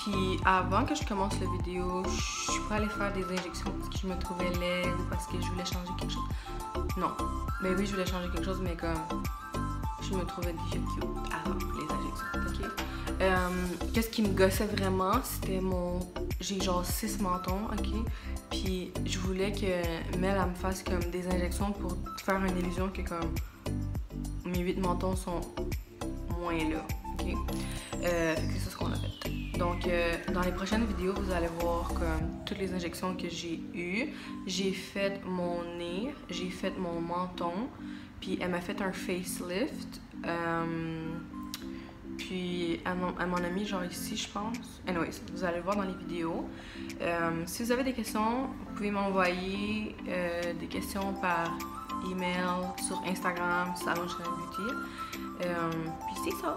Puis avant que je commence la vidéo, je suis pas allée faire des injections parce que je me trouvais laide ou parce que je voulais changer quelque chose. Non. Mais oui, je voulais changer quelque chose, mais comme je me trouvais déjà cute avant les injections, ok? Qu'est-ce qui me gossait vraiment, c'était mon... J'ai genre 6 mentons, ok? Puis je voulais que Mel, elle me fasse comme des injections pour faire une illusion que comme mes 8 mentons sont moins là, ok? Fait que c'est ça ce qu'on a fait. Donc, dans les prochaines vidéos, vous allez voir comme toutes les injections que j'ai eues. J'ai fait mon nez, j'ai fait mon menton, puis elle m'a fait un facelift. Puis elle m'en a mis genre ici, je pense. Anyways, vous allez voir dans les vidéos. Si vous avez des questions, vous pouvez m'envoyer des questions par email, sur Instagram, Salon Chanel Beauty. Puis c'est ça.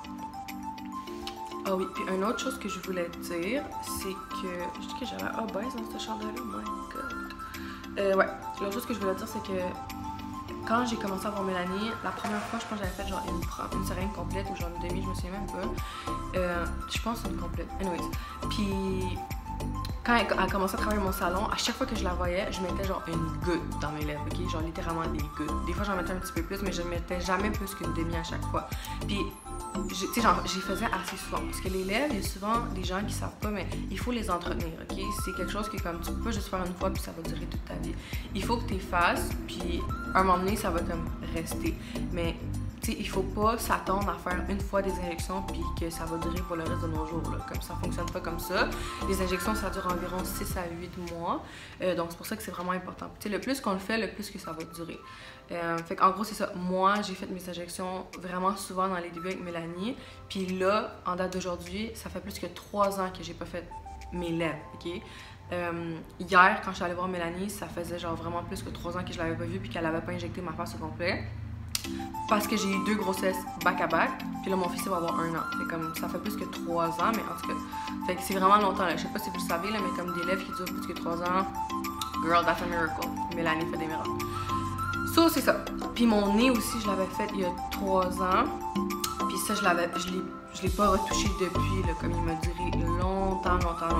Ah oui, puis une autre chose que je voulais dire, c'est que... Je dis que j'avais obèse dans ce chandail-là, oh my god. Ouais, l'autre chose que je voulais dire, c'est que quand j'ai commencé à voir Mélanie, la première fois, je pense que j'avais fait genre une seringue complète ou genre une demi, je me souviens même pas. Je pense une complète. Anyways. Puis quand elle a commencé à travailler mon salon, à chaque fois que je la voyais, je mettais genre une goutte dans mes lèvres, ok? Genre littéralement des gouttes. Des fois, j'en mettais un petit peu plus, mais je ne mettais jamais plus qu'une demi à chaque fois. Puis tu sais, genre, j'y faisais assez souvent. Parce que les lèvres, il y a souvent des gens qui savent pas, mais il faut les entretenir, ok? C'est quelque chose que, comme, tu peux pas juste faire une fois, puis ça va durer toute ta vie. Il faut que tu les fasses, puis à un moment donné, ça va comme rester. Mais, tu sais, il faut pas s'attendre à faire une fois des injections, puis que ça va durer pour le reste de nos jours, là. Comme ça fonctionne pas comme ça. Les injections, ça dure environ 6 à 8 mois. Donc, c'est pour ça que c'est vraiment important. Tu sais, le plus qu'on le fait, le plus que ça va durer. Fait qu'en gros, c'est ça. Moi, j'ai fait mes injections vraiment souvent dans les débuts avec Mélanie. Puis là, en date d'aujourd'hui, ça fait plus que 3 ans que j'ai pas fait mes lèvres, ok? Hier, quand je suis allée voir Mélanie, ça faisait genre vraiment plus que 3 ans que je l'avais pas vue puis qu'elle avait pas injecté ma face au complet. Parce que j'ai eu 2 grossesses back-à-back. Puis là, mon fils, il va avoir 1 an. Fait comme, ça fait plus que 3 ans, mais en tout cas, fait que c'est vraiment longtemps. Là. Je sais pas si vous le savez, là, mais comme des lèvres qui durent plus que 3 ans, girl, that's a miracle. Mélanie fait des miracles. So, c'est ça. Puis mon nez aussi, je l'avais fait il y a 3 ans. Puis ça, je l'ai pas retouché depuis, là, comme il m'a duré longtemps.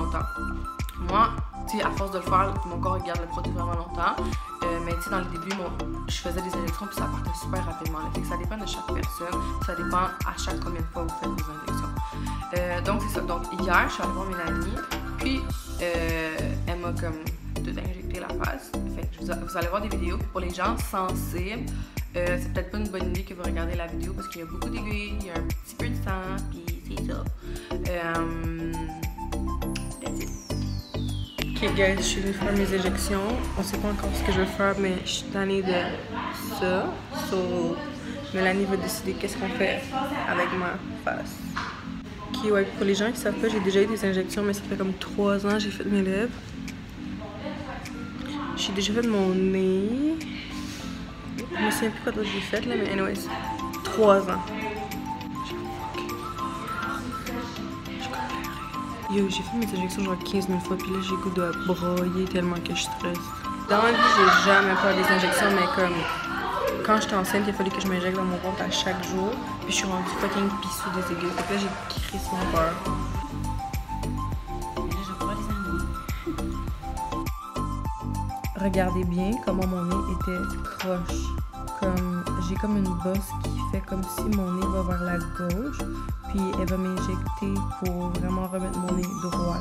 Moi, tu sais, à force de le faire, mon corps garde le produit vraiment longtemps. Mais tu sais, dans le début, je faisais des injections puis ça partait super rapidement. Là. Fait que ça dépend de chaque personne. Ça dépend à chaque combien de fois vous faites des injections. Donc, c'est ça. Donc, hier, je suis allée voir Mélanie. Puis, elle m'a comme tout injecté la face. Fait que vous allez voir des vidéos. Pour les gens sensibles, c'est peut-être pas une bonne idée que vous regardez la vidéo parce qu'il y a beaucoup d'aiguilles, il y a un petit peu de sang, puis c'est ça. That's it. Ok guys, je suis venue faire mes injections. On sait pas encore ce que je vais faire, mais je suis tannée de ça. So, Mélanie va décider qu'est-ce qu'on fait avec ma face. Ok, ouais, pour les gens qui savent pas, j'ai déjà eu des injections, mais ça fait comme 3 ans que j'ai fait mes lèvres. J'ai déjà fait mon nez. Je me souviens plus quoi j'ai fait là, mais anyways, 3 ans. Yo, j'ai fait mes injections genre 15 000 fois, puis là j'ai le goût de broyer tellement que je stresse. Dans la vie, j'ai jamais peur des injections, mais comme quand j'étais enceinte, il a fallu que je m'injecte dans mon ventre à chaque jour, puis je suis rendue fucking pissou des aiguilles. Fait que là, j'ai crissement peur. Regardez bien comment mon nez était croche. J'ai comme une bosse qui fait comme si mon nez va vers la gauche, puis elle va m'injecter pour vraiment remettre mon nez droit.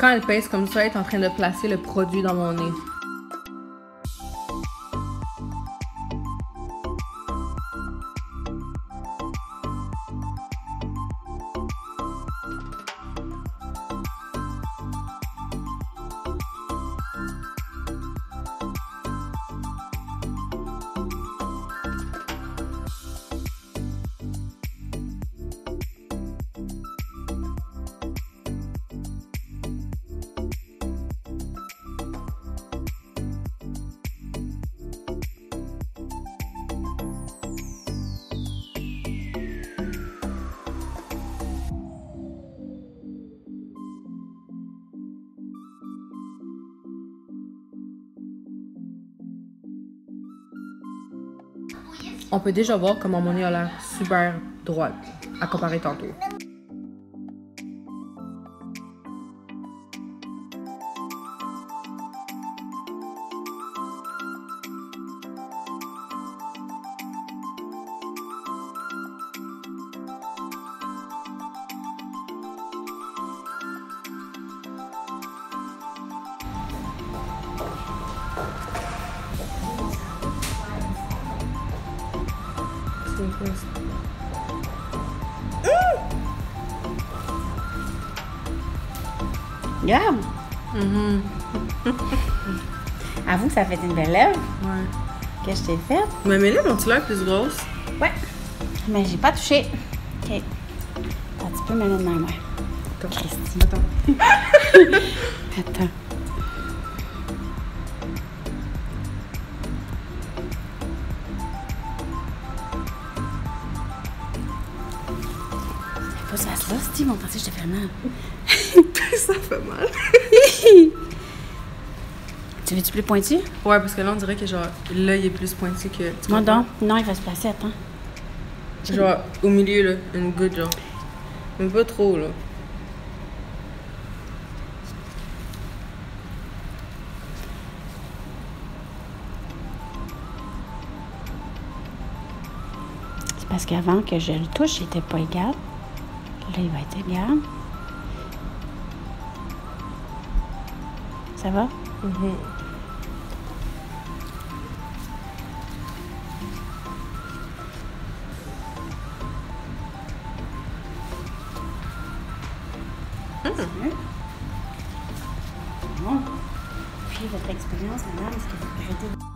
quand elle pèse comme ça, elle est en train de placer le produit dans mon nez. On peut déjà voir comment mon nez a l'air super droite à comparer tantôt. Regarde! Avoue que ça fait une belle lèvre. Ouais. Que je t'ai faite. Mais mes lèvres ont-ils l'air plus grosses? Ouais. Mais j'ai pas touché. OK. Attends, tu peux me mettre dans moi. Attends. Christy. Attends. Attends. Faut que ça se là, Steve. On pensait que je te fais mal. Ça fait mal. Tu veux-tu plus pointu? Ouais, parce que là, on dirait que genre, l'œil est plus pointu que... Non, non. Non, il va se placer, attends. Genre, au milieu, là, une goutte, genre. Mais pas trop, là. C'est parce qu'avant que je le touche, il était pas égal. Là, il va être égal. Ça va? Bon. Puis votre expérience, madame, est-ce que vous arrêtez de...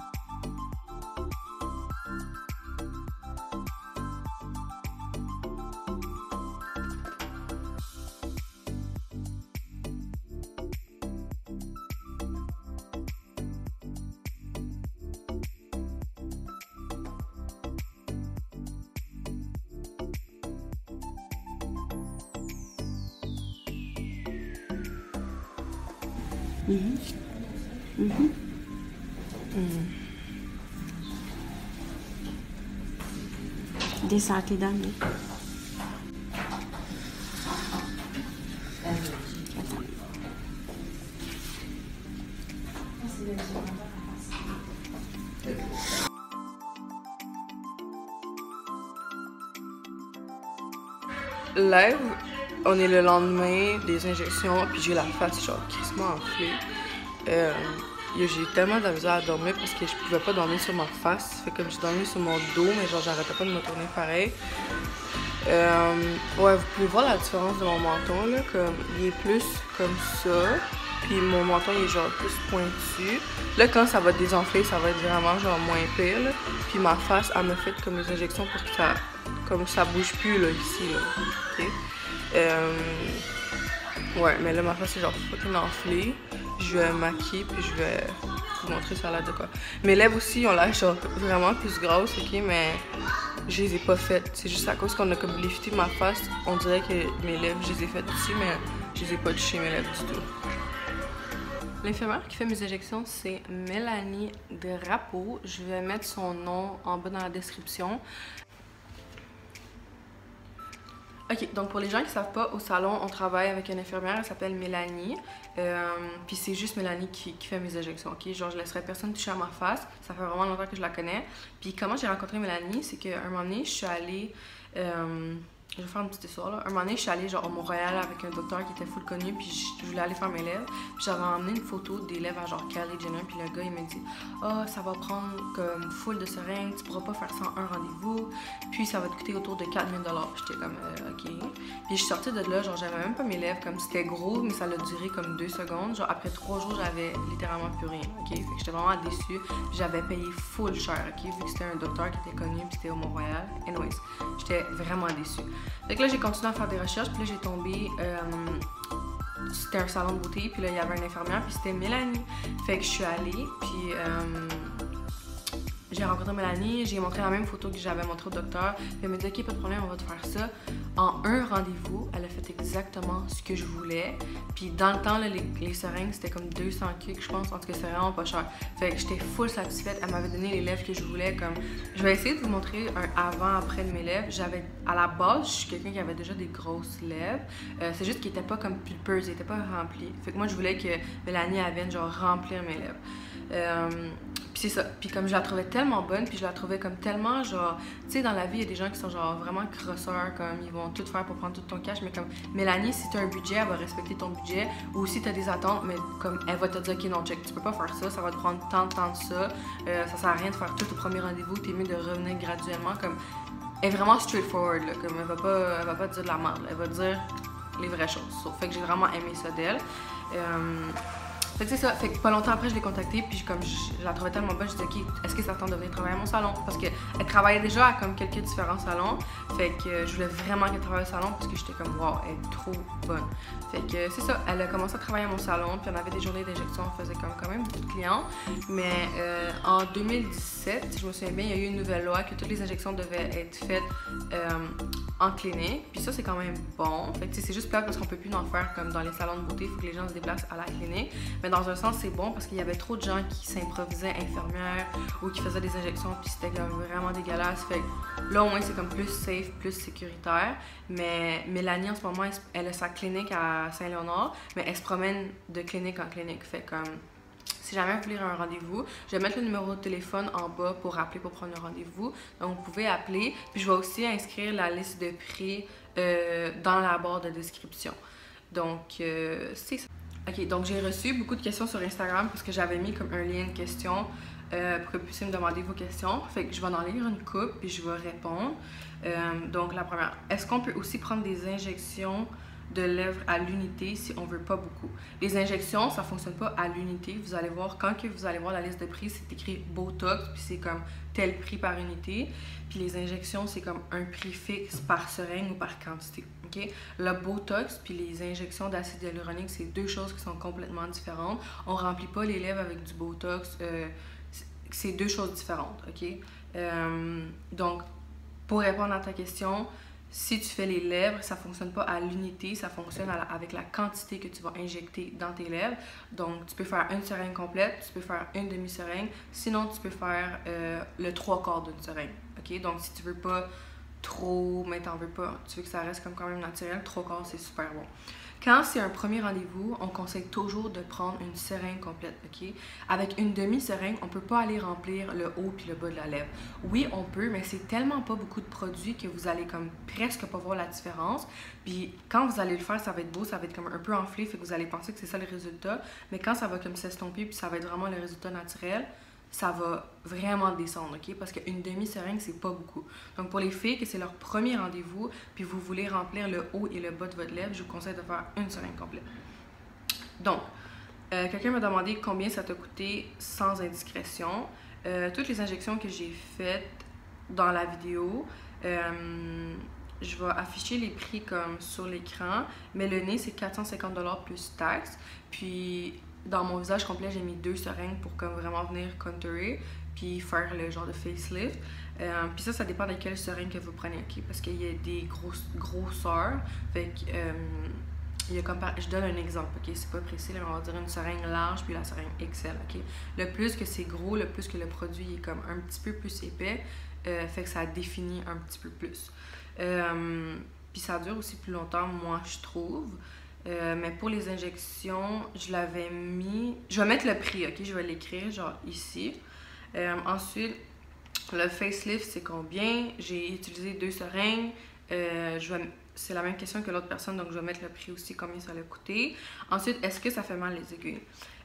Descends tes dents. Live, on est le lendemain des injections, puis j'ai la face genre crissement enflée. J'ai tellement de la misère à dormir parce que je pouvais pas dormir sur ma face. Fait comme je dormais sur mon dos, mais genre j'arrêtais pas de me tourner pareil. Ouais, vous pouvez voir la différence de mon menton là, comme il est plus comme ça, puis mon menton il est genre plus pointu. Là quand ça va désenfler, ça va être vraiment genre moins pire là. Puis ma face, elle me fait comme les injections pour que ça, comme ça bouge plus là ici là. Okay? Ouais, mais là ma face est genre fucking enflée. Je vais maquiller puis je vais vous montrer ça là de quoi. Mes lèvres aussi ont l'air genre vraiment plus grosses, ok, mais je les ai pas faites. C'est juste à cause qu'on a comme lifté ma face, on dirait que mes lèvres, je les ai faites ici, mais je les ai pas touchées mes lèvres du tout. L'infirmière qui fait mes injections, c'est Mélanie Drapeau. Je vais mettre son nom en bas dans la description. Ok, donc pour les gens qui ne savent pas, au salon, on travaille avec une infirmière, elle s'appelle Mélanie. Puis c'est juste Mélanie qui fait mes injections, ok? Genre, je laisserai personne toucher à ma face. Ça fait vraiment longtemps que je la connais. Puis comment j'ai rencontré Mélanie, c'est qu'à un moment donné, je suis allée je vais faire une petite histoire là. Un moment donné, je suis allée genre au Mont-Royal avec un docteur qui était full connu, puis je voulais aller faire mes lèvres. Puis j'avais emmené une photo des lèvres à genre Kylie Jenner, puis le gars il m'a dit ah, ça va prendre comme full de seringues, tu pourras pas faire ça en un rendez-vous, puis ça va te coûter autour de 4000 $. J'étais comme ok. Puis je suis sortie de là, genre j'avais même pas mes lèvres, comme c'était gros, mais ça a duré comme 2 secondes. Genre après 3 jours, j'avais littéralement plus rien, ok. Fait que j'étais vraiment déçue. Puis j'avais payé full cher, ok, vu que c'était un docteur qui était connu, puis c'était au Mont-Royal. Anyways, j'étais vraiment déçue. Fait que là, j'ai continué à faire des recherches, puis là, j'ai tombé... c'était un salon de beauté, puis là, il y avait une infirmière, puis c'était Mélanie. Fait que je suis allée, puis... j'ai rencontré Mélanie, j'ai montré la même photo que j'avais montrée au docteur. Puis elle m'a dit, ok, pas de problème, on va te faire ça. En un rendez-vous, elle a fait exactement ce que je voulais. Puis dans le temps, là, les seringues, c'était comme 200 kg, je pense. En tout cas, c'est vraiment pas cher. Fait que j'étais full satisfaite. Elle m'avait donné les lèvres que je voulais. Comme... Je vais essayer de vous montrer un avant-après de mes lèvres. J'avais, à la base, je suis quelqu'un qui avait déjà des grosses lèvres. C'est juste qu'ils étaient pas comme pulpeuses, ils étaient pas remplis. Fait que moi, je voulais que Mélanie, elle vienne genre remplir mes lèvres. Puis c'est ça. Puis comme je la trouvais tellement bonne, puis je la trouvais comme tellement genre... Tu sais, dans la vie, il y a des gens qui sont genre vraiment crosseurs, comme ils vont tout faire pour prendre tout ton cash, mais comme Mélanie, si t'as un budget, elle va respecter ton budget, ou si t'as des attentes, mais comme elle va te dire, ok, non, check, tu peux pas faire ça, ça va te prendre tant de ça, ça sert à rien de faire tout au premier rendez-vous, t'es mieux de revenir graduellement, comme... Elle est vraiment straightforward, là, comme elle va pas te dire de la merde, là, elle va te dire les vraies choses. Fait que j'ai vraiment aimé ça d'elle. Fait que c'est ça, fait que pas longtemps après je l'ai contactée, puis comme je la trouvais tellement bonne, je disais ok, est-ce que ça tente de venir travailler à mon salon? Parce qu'elle travaillait déjà à comme quelques différents salons, fait que je voulais vraiment qu'elle travaille au salon parce que j'étais comme wow, elle est trop bonne. Fait que c'est ça, elle a commencé à travailler à mon salon, puis on avait des journées d'injection, on faisait quand même beaucoup de clients. Mais en 2017, si je me souviens bien, il y a eu une nouvelle loi que toutes les injections devaient être faites en clinique, puis ça c'est quand même bon. Fait que c'est juste plate parce qu'on peut plus en faire comme dans les salons de beauté, il faut que les gens se déplacent à la clinique. Mais dans un sens, c'est bon parce qu'il y avait trop de gens qui s'improvisaient infirmières ou qui faisaient des injections, puis c'était comme vraiment dégueulasse. Fait que là, au moins, c'est comme plus safe, plus sécuritaire. Mais Mélanie, en ce moment, elle a sa clinique à Saint-Léonard, mais elle se promène de clinique en clinique. Fait comme, si jamais vous voulez un rendez-vous, je vais mettre le numéro de téléphone en bas pour appeler pour prendre un rendez-vous. Donc, vous pouvez appeler. Puis, je vais aussi inscrire la liste de prix dans la barre de description. Donc, c'est ça. Ok, donc j'ai reçu beaucoup de questions sur Instagram parce que j'avais mis comme un lien de questions pour que vous puissiez me demander vos questions. Fait que je vais en lire une coupe puis je vais répondre. Donc la première, est-ce qu'on peut aussi prendre des injections de lèvres à l'unité si on veut pas beaucoup? Les injections, ça fonctionne pas à l'unité. Vous allez voir, quand que vous allez voir la liste de prix, c'est écrit Botox puis c'est comme tel prix par unité. Puis les injections, c'est comme un prix fixe par seringue ou par quantité. Okay? Le Botox puis les injections d'acide hyaluronique, c'est deux choses qui sont complètement différentes. On remplit pas les lèvres avec du Botox. C'est deux choses différentes. Okay? Donc, pour répondre à ta question, si tu fais les lèvres, ça fonctionne pas à l'unité, ça fonctionne avec la quantité que tu vas injecter dans tes lèvres. Donc, tu peux faire une seringue complète, tu peux faire une demi-seringue, sinon tu peux faire le 3/4 d'une seringue. Okay? Donc, si tu veux pas trop, mais t'en veux pas, tu veux que ça reste comme quand même naturel, 3/4 c'est super bon. Quand c'est un premier rendez-vous, on conseille toujours de prendre une seringue complète, ok? Avec une demi-seringue, on peut pas aller remplir le haut puis le bas de la lèvre. Oui, on peut, mais c'est tellement pas beaucoup de produits que vous allez comme presque pas voir la différence. Puis quand vous allez le faire, ça va être beau, ça va être comme un peu enflé, fait que vous allez penser que c'est ça le résultat. Mais quand ça va comme s'estomper puis ça va être vraiment le résultat naturel, ça va vraiment descendre, ok? Parce qu'une demi-seringue, c'est pas beaucoup. Donc, pour les filles que c'est leur premier rendez-vous, puis vous voulez remplir le haut et le bas de votre lèvre, je vous conseille de faire une seringue complète. Donc, quelqu'un m'a demandé combien ça t'a coûté sans indiscrétion. Toutes les injections que j'ai faites dans la vidéo, je vais afficher les prix comme sur l'écran, mais le nez, c'est 450 $ plus taxes. Puis, dans mon visage complet, j'ai mis 2 seringues pour comme vraiment venir contourer puis faire le genre de facelift. Puis ça dépend de quelle seringue que vous prenez, ok? Parce qu'il y a des grosseurs. Fait que, il y a comme je donne un exemple, ok? C'est pas précis, là, on va dire une seringue large puis la seringue XL, ok? Le plus que c'est gros, le plus que le produit est comme un petit peu plus épais, fait que ça définit un petit peu plus. Puis ça dure aussi plus longtemps, moi, je trouve. Mais pour les injections, je l'avais mis... Je vais mettre le prix, ok? Je vais l'écrire, genre ici. Ensuite, le facelift, c'est combien? J'ai utilisé 2 seringues. C'est la même question que l'autre personne, donc je vais mettre le prix aussi, combien ça l'a coûté. Ensuite, est-ce que ça fait mal les aiguilles?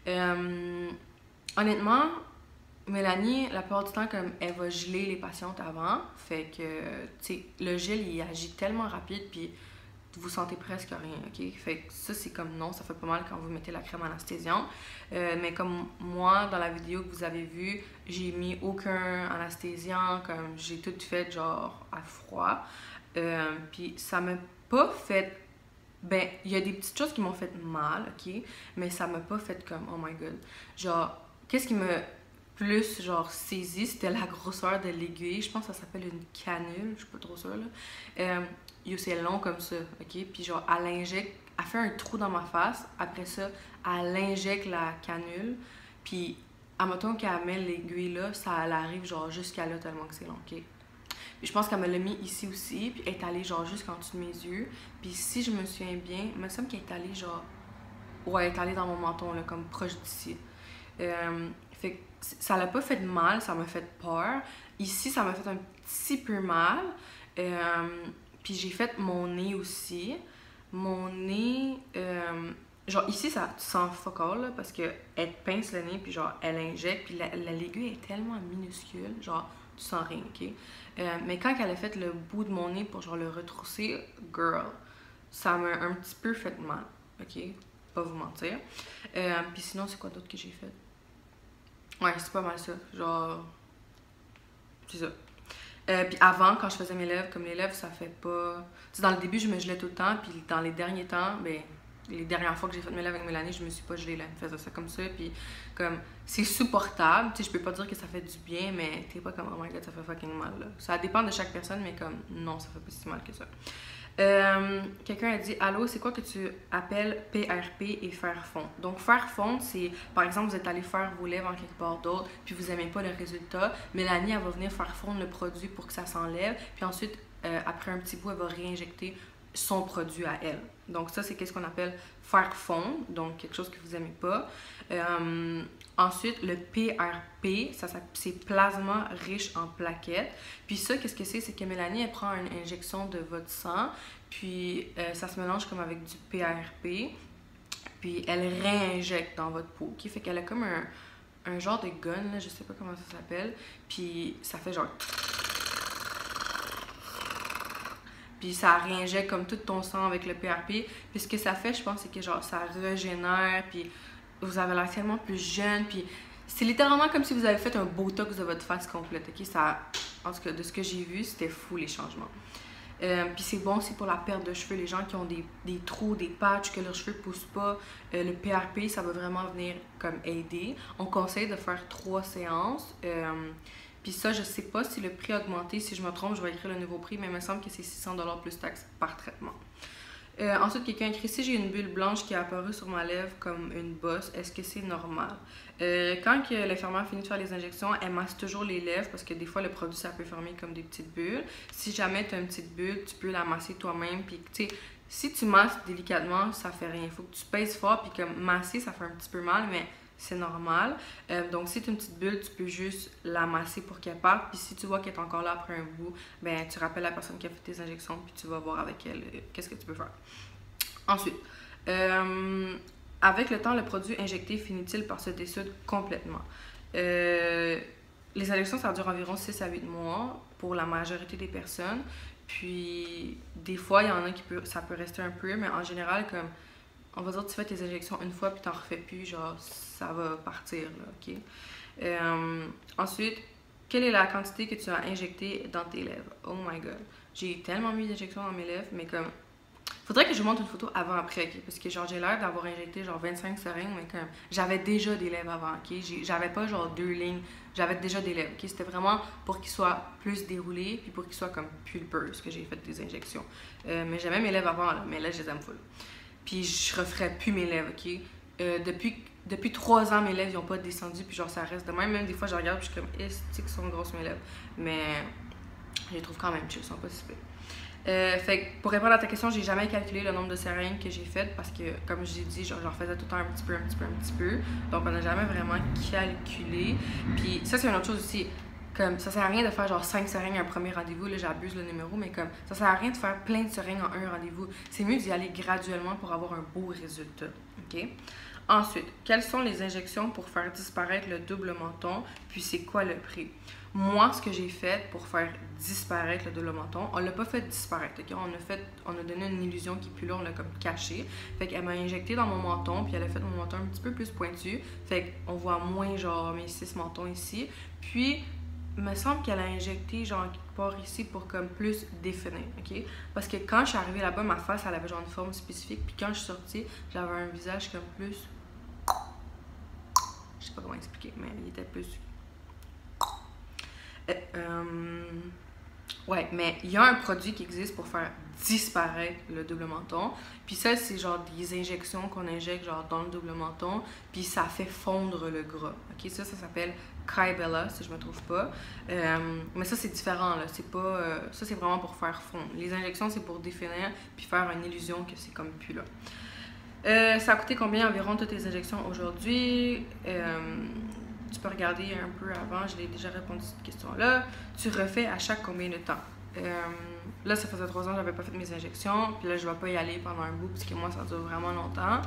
Honnêtement, Mélanie, la plupart du temps, comme elle va geler les patientes avant, fait que, tu sais, le gel, il agit tellement rapide, puis vous sentez presque rien, ok? Fait que ça, c'est comme non, ça fait pas mal quand vous mettez la crème anesthésiante. Mais comme moi, dans la vidéo que vous avez vue, j'ai mis aucun anesthésiant, comme j'ai tout fait genre à froid. Puis ça m'a pas fait... Ben, il y a des petites choses qui m'ont fait mal, ok? Mais ça m'a pas fait comme, oh my god. Genre, qu'est-ce qui me plus genre saisi, c'était la grosseur de l'aiguille. Je pense que ça s'appelle une canule, je suis pas trop sûre là. C'est long comme ça, ok? Puis genre, elle injecte, elle fait un trou dans ma face. Après ça, elle injecte la canule. Puis, admettons qu'elle met l'aiguille là, ça elle arrive genre jusqu'à là tellement que c'est long, ok? Puis je pense qu'elle me l'a mis ici aussi, puis elle est allée genre jusqu'en dessous de mes yeux. Puis si je me souviens bien, il me semble qu'elle est allée genre... Ouais, elle est allée dans mon menton, là, comme proche d'ici. Fait que ça l'a pas fait mal, ça m'a fait peur. Ici, ça m'a fait un petit peu mal. Puis j'ai fait mon nez aussi. Mon nez... genre ici, ça, tu sens fuck all, là, parce qu'elle te pince le nez, puis genre, elle injecte, puis l'aiguille est tellement minuscule, genre, tu sens rien, ok? Mais quand elle a fait le bout de mon nez pour genre le retrousser, girl, ça m'a un petit peu fait mal, ok? Pas vous mentir. Puis sinon, c'est quoi d'autre que j'ai fait? Ouais, c'est pas mal ça. Genre, c'est ça. Puis avant, quand je faisais mes lèvres, comme les lèvres, ça fait pas... Tu sais, dans le début, je me gelais tout le temps, puis dans les derniers temps, ben, les dernières fois que j'ai fait mes lèvres avec Mélanie, je me suis pas gelée là. Elle faisait ça comme ça, puis comme, c'est supportable. Tu sais, je peux pas dire que ça fait du bien, mais t'es pas comme, oh my god, ça fait fucking mal, là. Ça dépend de chaque personne, mais comme, non, ça fait pas si mal que ça. Quelqu'un a dit allô, c'est quoi que tu appelles PRP et faire fondre? Donc faire fondre, c'est par exemple vous êtes allé faire vos lèvres en quelque part d'autre, puis vous n'aimez pas le résultat. Mélanie, elle va venir faire fondre le produit pour que ça s'enlève, puis ensuite après un petit bout, elle va réinjecter son produit à elle. Donc ça, c'est qu'est-ce qu'on appelle faire fondre, donc quelque chose que vous n'aimez pas. Ensuite, le PRP, c'est plasma riche en plaquettes. Puis ça, qu'est-ce que c'est? C'est que Mélanie, elle prend une injection de votre sang, puis ça se mélange comme avec du PRP, puis elle réinjecte dans votre peau. Okay? Fait qu'elle a comme un genre de gun, là, je sais pas comment ça s'appelle, puis ça fait genre... Puis ça réinjecte comme tout ton sang avec le PRP. Puis ce que ça fait, je pense, c'est que genre ça régénère, puis vous avez l'air tellement plus jeune, puis c'est littéralement comme si vous avez fait un botox de votre face complète, ok? Ça, en tout cas, de ce que j'ai vu, c'était fou les changements. Puis c'est bon aussi pour la perte de cheveux, les gens qui ont des trous, des patchs, que leurs cheveux poussent pas, le PRP, ça va vraiment venir comme aider. On conseille de faire 3 séances. Puis ça, je sais pas si le prix a augmenté. Si je me trompe, je vais écrire le nouveau prix, mais il me semble que c'est 600$ plus taxes par traitement. Ensuite, quelqu'un écrit « Si j'ai une bulle blanche qui est apparue sur ma lèvre comme une bosse, est-ce que c'est normal? » Quand l'infirmière finit de faire les injections, elle masse toujours les lèvres parce que des fois, le produit, ça peut former comme des petites bulles. Si jamais tu as une petite bulle, tu peux la masser toi-même. Puis, tu sais, si tu masses délicatement, ça fait rien. Il faut que tu pèses fort, puis comme masser, ça fait un petit peu mal, mais c'est normal. Donc, si tu as une petite bulle, tu peux juste la masser pour qu'elle parte. Puis si tu vois qu'elle est encore là après un bout, ben tu rappelles la personne qui a fait tes injections, puis tu vas voir avec elle qu'est-ce que tu peux faire. Ensuite, avec le temps, le produit injecté finit-il par se dissoudre complètement? Les injections, ça dure environ 6 à 8 mois pour la majorité des personnes. Puis, des fois, il y en a ça peut rester un peu, mais en général, comme on va dire tu fais tes injections une fois puis t'en refais plus, genre ça va partir là, ok? Ensuite, quelle est la quantité que tu as injectée dans tes lèvres? Oh my god, j'ai tellement mis d'injections dans mes lèvres, mais comme faudrait que je vous montre une photo avant-après, ok? Parce que genre j'ai l'air d'avoir injecté genre 25 seringues, mais comme j'avais déjà des lèvres avant, ok? J'avais pas genre 2 lignes, j'avais déjà des lèvres, ok? C'était vraiment pour qu'ils soient plus déroulés puis pour qu'ils soient comme pulpeuses que j'ai fait des injections. Mais j'aimais mes lèvres avant, là, mais là je les aime full. Puis je referais plus mes lèvres, ok? Depuis 3 ans, mes lèvres n'ont pas descendu, puis genre ça reste de même. Même des fois, je regarde, puis je suis comme, est-ce que sont grosses mes lèvres? Mais je les trouve quand même chill, elles sont pas si pires. Fait que pour répondre à ta question, j'ai jamais calculé le nombre de seringues que j'ai faites parce que, comme je l'ai dit, j'en faisais tout le temps un petit peu. Donc on n'a jamais vraiment calculé. Puis ça, c'est une autre chose aussi. comme ça sert à rien de faire genre 5 seringues à un premier rendez-vous, là j'abuse le numéro, mais comme ça sert à rien de faire plein de seringues en un rendez-vous. C'est mieux d'y aller graduellement pour avoir un beau résultat, ok? Ensuite, quelles sont les injections pour faire disparaître le double menton, puis c'est quoi le prix? Moi, ce que j'ai fait pour faire disparaître le double menton, on l'a pas fait disparaître, ok? On a donné une illusion qui est plus là, on l'a comme caché. Fait qu'elle m'a injecté dans mon menton, puis elle a fait mon menton un petit peu plus pointu. Fait qu'on voit moins genre mes 6 mentons ici. Puis, il me semble qu'elle a injecté genre quelque part ici pour comme plus définir, ok? Parce que quand je suis arrivée là-bas, ma face, elle avait genre une forme spécifique. Puis quand je suis sortie, j'avais un visage comme plus... Je sais pas comment expliquer, mais il était plus... Ouais, mais il y a un produit qui existe pour faire disparaître le double menton. Puis ça, c'est genre des injections qu'on injecte genre dans le double menton. Puis ça fait fondre le gras. Ok, ça s'appelle Kybella, si je me trouve pas. Mais ça, c'est différent, là. C'est pas... ça, c'est vraiment pour faire fondre. Les injections, c'est pour définir puis faire une illusion que c'est comme plus là. Ça a coûté combien environ toutes les injections aujourd'hui? Tu peux regarder un peu avant, je l'ai déjà répondu à cette question-là. Tu refais à chaque combien de temps? Là, ça faisait 3 ans que j'avais pas fait mes injections. Puis là, je vais pas y aller pendant un bout, parce que moi, ça dure vraiment longtemps.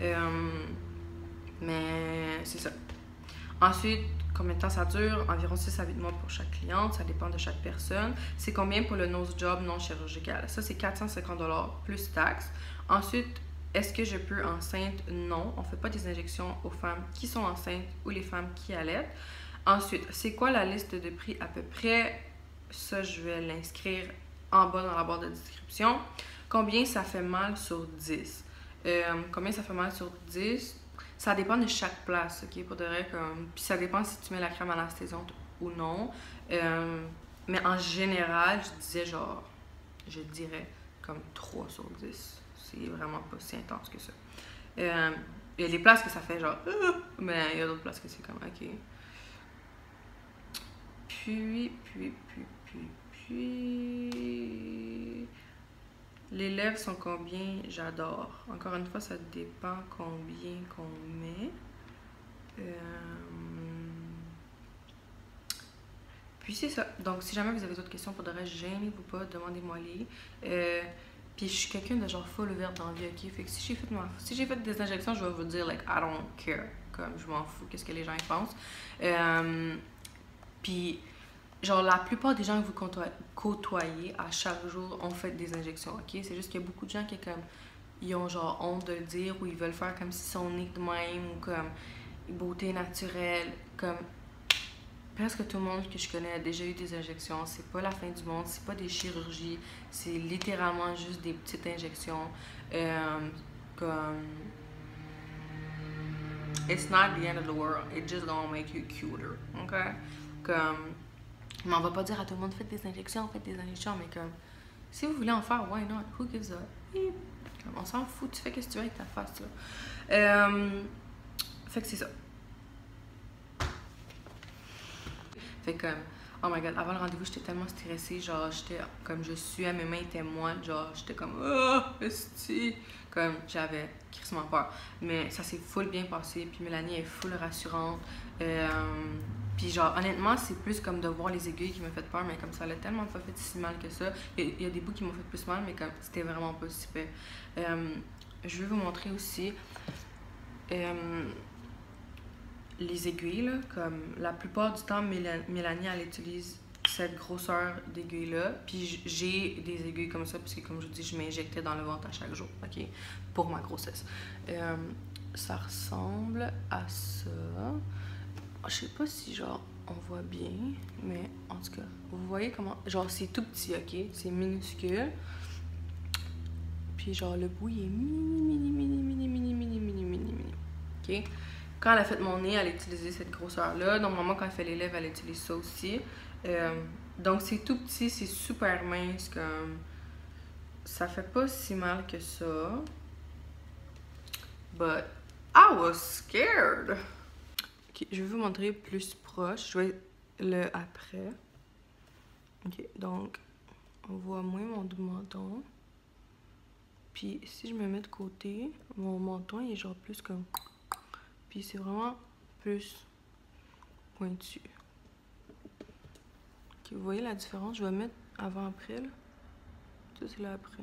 Mais c'est ça. Ensuite, combien de temps ça dure? Environ 6 à 8 mois pour chaque cliente. Ça dépend de chaque personne. C'est combien pour le nose job non chirurgical? Ça, c'est 450 $ plus taxes. Ensuite, est-ce que je peux enceinte? Non, on ne fait pas des injections aux femmes qui sont enceintes ou les femmes qui allaitent. Ensuite, c'est quoi la liste de prix à peu près? Ça, je vais l'inscrire en bas dans la barre de description. Combien ça fait mal sur 10? Combien ça fait mal sur 10? Ça dépend de chaque place, ok? Pour de vrai, comme... Puis ça dépend si tu mets la crème anesthésiante ou non. Mais en général, je dirais comme 3 sur 10. C'est vraiment pas si intense que ça. Il y a des places que ça fait genre... mais il y a d'autres places que c'est comme... ok. Puis... Les lèvres sont combien? J'adore. Encore une fois, ça dépend combien qu'on met. Puis c'est ça. Donc, si jamais vous avez d'autres questions, pour de reste, gênez-vous pas, demandez-moi-les. Puis je suis quelqu'un de genre full ouverte dans la vie, ok? Fait que si j'ai fait des injections, je vais vous dire, like, I don't care. Comme, je m'en fous, qu'est-ce que les gens y pensent. Puis, genre, la plupart des gens que vous côtoyez à chaque jour ont fait des injections, ok? C'est juste qu'il y a beaucoup de gens qui, comme, ils ont genre honte de le dire ou ils veulent faire comme si sont nés de même ou comme beauté naturelle, comme... Presque tout le monde que je connais a déjà eu des injections. C'est pas la fin du monde, c'est pas des chirurgies, c'est littéralement juste des petites injections. Comme... It's not the end of the world, it's just gonna make you cuter, ok? Comme... Mais on va pas dire à tout le monde, faites des injections, mais comme... Si vous voulez en faire, why not? Who gives a... Comme, on s'en fout, tu fais ce que tu veux avec ta face, là. Fait que c'est ça. Fait que, oh my god, avant le rendez-vous, j'étais tellement stressée, genre, j'étais comme, je suis à mes mains témoins, genre, j'étais comme, oh, esti, comme, j'avais crissement peur. Mais ça s'est full bien passé, puis Mélanie est full rassurante. Puis genre, honnêtement, c'est plus comme de voir les aiguilles qui m'a fait peur, mais comme ça l'a tellement pas fait si mal que ça. Il y a des bouts qui m'ont fait plus mal, mais comme, c'était vraiment pas si pire. Je vais vous montrer aussi... les aiguilles, là, comme la plupart du temps, Mélanie, elle utilise cette grosseur d'aiguille-là. Puis j'ai des aiguilles comme ça, parce que comme je vous dis, je m'injectais dans le ventre à chaque jour, ok? Pour ma grossesse. Ça ressemble à ça. Je sais pas si, genre, on voit bien, mais en tout cas, vous voyez comment... Genre, c'est tout petit, ok? C'est minuscule. Puis genre, le bout, il est mini, ok? Quand elle a fait mon nez, elle a utilisé cette grosseur-là. Normalement, quand elle fait les lèvres, elle utilise ça aussi. Donc, c'est tout petit, c'est super mince. Comme... Ça fait pas si mal que ça. But I was scared. Ok, je vais vous montrer plus proche. Je vais le après. Ok, donc, on voit moins mon menton. Puis, si je me mets de côté, mon menton il est genre plus comme... Puis c'est vraiment plus pointu. Ok, vous voyez la différence? Je vais mettre avant-après, là. Ça, c'est là après.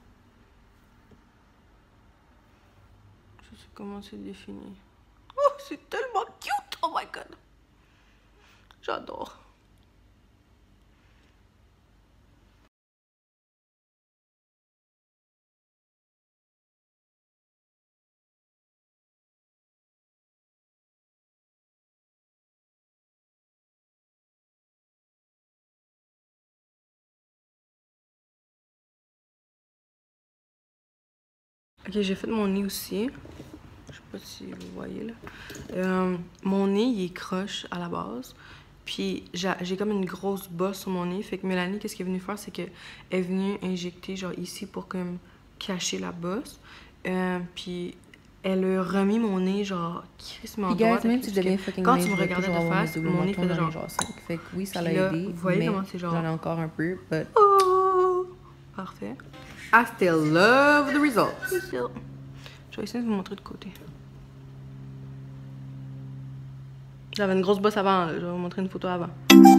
Ça, c'est comment c'est défini. Oh, c'est tellement cute! Oh my god! J'adore. Ok, j'ai fait mon nez aussi. Je sais pas si vous voyez là. Mon nez, il est croche à la base. Puis j'ai comme une grosse bosse sur mon nez. Fait que Mélanie, qu'est-ce qu'elle est venue faire? C'est qu'elle est venue injecter genre ici pour comme cacher la bosse. Puis elle a remis mon nez genre crissement droit. Même si je deviens fucking quand tu me regardais de face, mon nez faisait genre 5. Fait que oui, ça l'a là, aidé. vous voyez mais comment c'est genre... j'en ai encore un peu, but... Oh! Parfait. I still love the results. Je vais essayer de vous montrer de côté. J'avais une grosse bosse avant, là. Je vais vous montrer une photo avant.